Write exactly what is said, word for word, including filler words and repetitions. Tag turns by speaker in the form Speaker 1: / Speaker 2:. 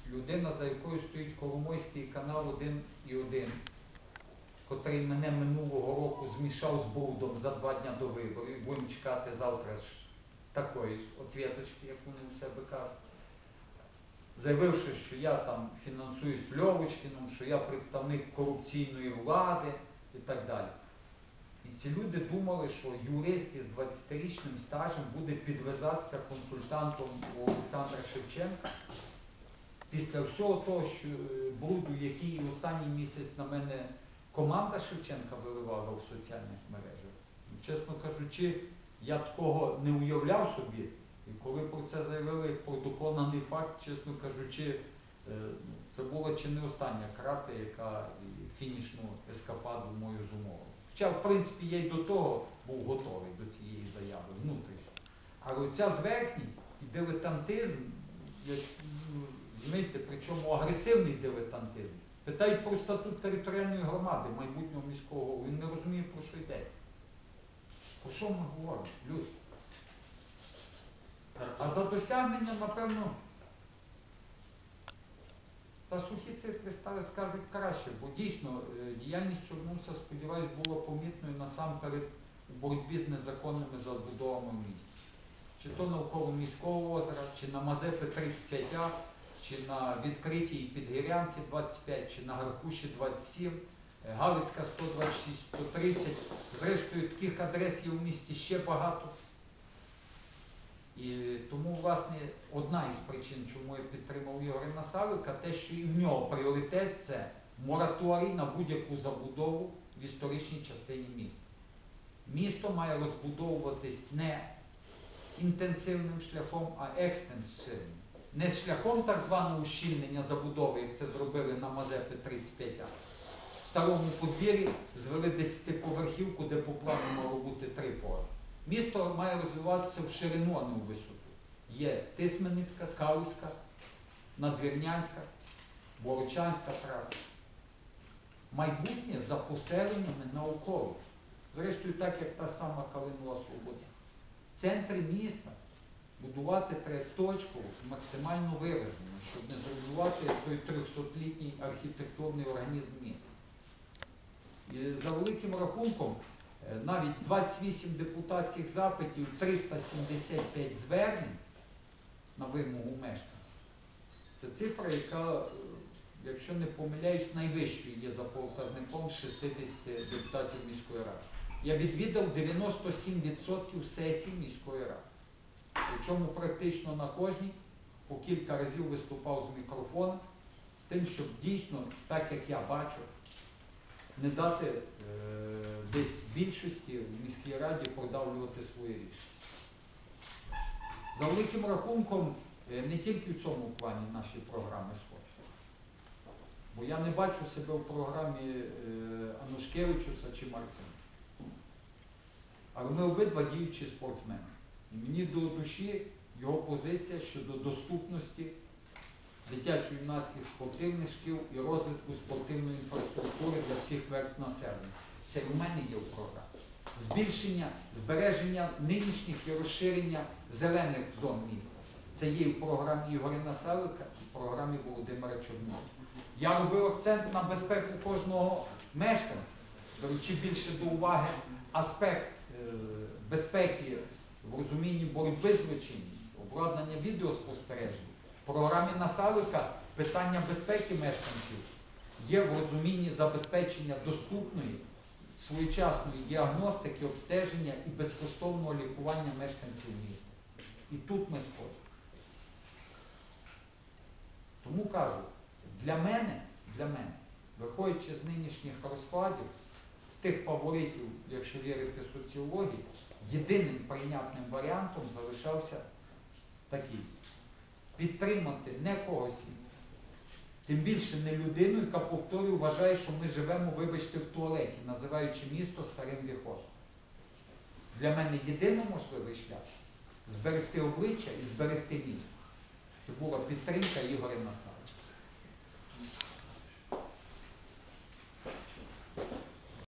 Speaker 1: людина, за якою стоїть Коломойський канал один і один, котрий мене минулого року змішав з брудом за два дня до виборів. Будемо чекати завтра ж такої ж отвіточки, як вони у себе кажуть. Заявивши, що я там фінансуюсь Льовочкіном, що я представник корупційної влади і так далі. І ці люди думали, що юрист із двадцятирічним стажем буде підв'язатися консультантом у Олександра Шевченка. Після всього того, що бруду, який останній місяць на мене команда Шевченка виливала в соціальних мережах. Чесно кажучи, я такого не уявляв собі. І коли про це заявили як про доконаний факт, чесно кажучи, це була чи не остання крапля, яка фінішну ескападу мою зумовила. Хоча, в принципі, я й до того був готовий до цієї заяви внутрішньо. Але ця зверхність і дилетантизм, знаєте, причому агресивний дилетантизм. Питають про статут територіальної громади майбутнього міського голови. Він не розуміє, про що йдеться. Про що ми говоримо, люди? А за досягнення, напевно, та сухі цифри скажуть краще, бо дійсно діяльність Чорнуса, сподіваюсь, була помітною насамперед у боротьбі з незаконними забудовами в місті. Чи то навколо міського озера, чи на Мазепи тридцять п'ять А, чи на відкритій Підгірянки двадцять п'ять, чи на Гаркуші двадцять сім, Галицька сто двадцять шість, сто тридцять. Зрештою, таких адрес є в місті ще багато. І тому, власне, одна із причин, чому я підтримав Ігоря Насалика, те, що і в нього пріоритет – це мораторій на будь-яку забудову в історичній частині міста. Місто має розбудовуватись не інтенсивним шляхом, а екстенсивним. Не шляхом так званого ущільнення забудови, як це зробили на Мазепи тридцять п'ять А. В старому подвір'ї звели десятиповерхівку, де по плану мало бути три поверхи. Місто має розвиватися в ширину, а не у висоту. Є Тисменницька, Калузька, Надвірнянська, Борочанська траса. Майбутнє за поселеннями наукових. Зрештою, так як та сама Калинова Свобода. В центрі міста будувати треба точково, максимально виражено, щоб не зруйнувати той трьохсотлітній архітектурний організм міста. І за великим рахунком, навіть двадцять вісім депутатських запитів, триста сімдесят п'ять звернень на вимогу мешканців. Це цифра, яка, якщо не помиляюсь, найвищою є за показником шістдесят депутатів міської ради. Я відвідав дев'яносто сім відсотків сесій міської ради. Причому практично на кожній по кілька разів виступав з мікрофоном, з тим, щоб дійсно, так як я бачу, не дати е, десь більшості в міській раді продавлювати свої рішення. За великим рахунком, не тільки в цьому плані наші програми схожі. Бо я не бачу себе в програмі е, Анушкевичуса чи Марценка. Але ми обидва діючі спортсмени. І мені до душі його позиція щодо доступності дитячо-юнацьких спортивних шкіл і розвитку спортивної інфраструктури для всіх верств населення. Це в мене є в програмі. Збільшення, збереження нинішніх і розширення зелених зон міста. Це є в програмі Ігоря Насалика і в програмі Володимира Чорнова. Я робив акцент на безпеку кожного мешканця, беручи більше до уваги аспект е, безпеки в розумінні боротьби з злочинністю, обладнання відеоспостереження. В програмі Насалика питання безпеки мешканців є в розумінні забезпечення доступної, своєчасної діагностики, обстеження і безкоштовного лікування мешканців міста. І тут ми сходимо. Тому кажу, для мене, для мене, виходячи з нинішніх розкладів, з тих фаворитів, якщо вірити соціології, єдиним прийнятним варіантом залишався такий. Підтримати не когось, тим більше не людину, яка, повторюю, вважає, що ми живемо, вибачте, в туалеті, називаючи місто старим віхозом. Для мене єдино можливий шлях – зберегти обличчя і зберегти місто. Це була підтримка Ігоря Насалика.